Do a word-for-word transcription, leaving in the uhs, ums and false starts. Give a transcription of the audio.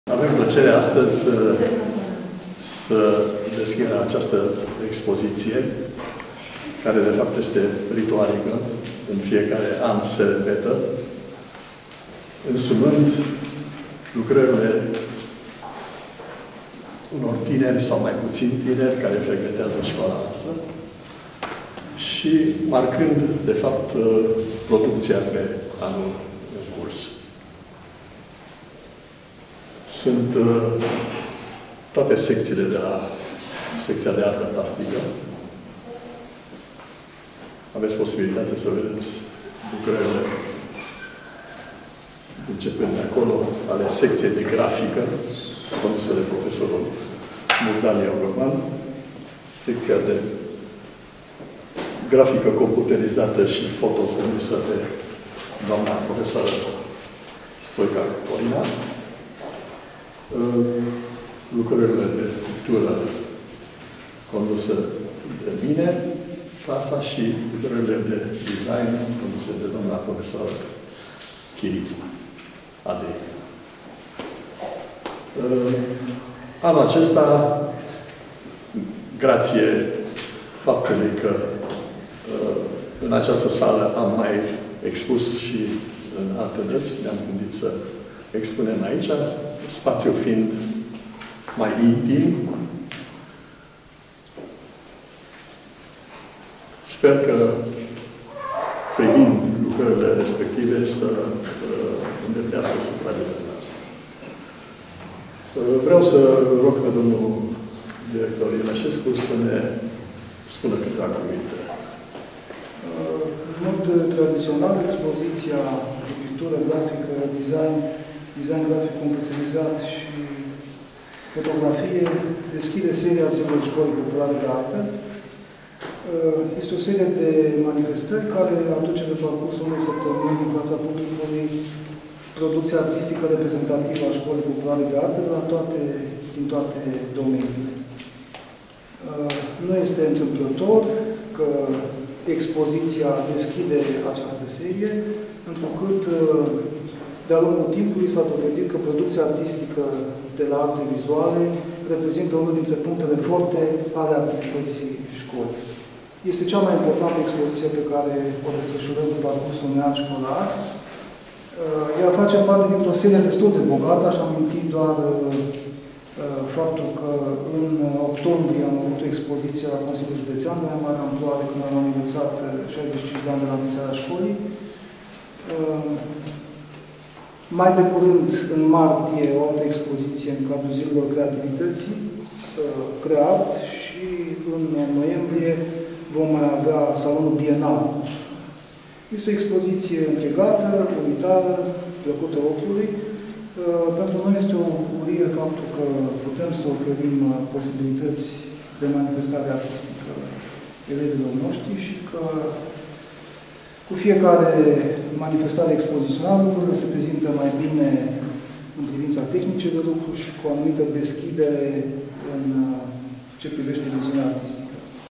Avem plăcerea astăzi să, să deschidem această expoziție, care de fapt este ritualică, în fiecare an se repetă, însumând lucrările unor tineri sau mai puțin tineri care frecventează școala noastră și marcând, de fapt, producția pe anul în curs. Sunt uh, toate secțiile de la secția de artă plastică. Aveți posibilitatea să vedeți lucrările începând de acolo, ale secției de grafică, condusă de profesorul Bogdan Iorgoman, secția de grafică computerizată și foto condusă de doamna profesoară Stoica Corina, lucrările de pictură condusă de mine, clasa, și lucrările de design condusă de doamna profesoară Chirița Adei. Anul acesta, grație faptului că în această sală am mai expus și în alte dăți, ne-am gândit să expunem aici, spațiul fiind mai intim. Sper că, privind lucrările respective, să uh, îndeplinească supravegherea noastră. Uh, vreau să rog pe domnul director Ileșescu să ne spună câteva cuvinte. Uh, în mod tradițional, expoziția de pictură grafică, design, design grafic computerizat și fotografie deschide seria Zilelor Școlii Populare de Artă. Este o serie de manifestări care aduce pe parcursul unei săptămâni în fața publicului producția artistică reprezentativă a Școlii Populare de Artă de la toate, din toate domeniile. Nu este întâmplător că expoziția deschide această serie, întrucât de-a lungul timpului s-a dovedit că producția artistică de la arte vizuale reprezintă unul dintre punctele forte ale activității școlii. Este cea mai importantă expoziție pe care o desfășurăm pe parcursul unui an școlar. Ea face parte dintr-o serie destul de bogată, aș aminti doar faptul că în octombrie am avut o expoziție la Consiliul Județean, de mai mare amploare, când am aniversat șaizeci și cinci de ani de la înființarea școlii. Mai de curând, în martie, o altă expoziție în cadrul Zilelor Creativității, Creart, și în noiembrie vom mai avea salonul bienal. Este o expoziție întregată, unitară, plăcută ochiului. Pentru noi este o bucurie faptul că putem să oferim posibilități de manifestare artistică elevilor noștri și că cu fiecare manifestare expozițională lucrurile se prezintă mai bine în privința tehnice de lucru și cu o anumită deschidere în ce privește viziunea artistică.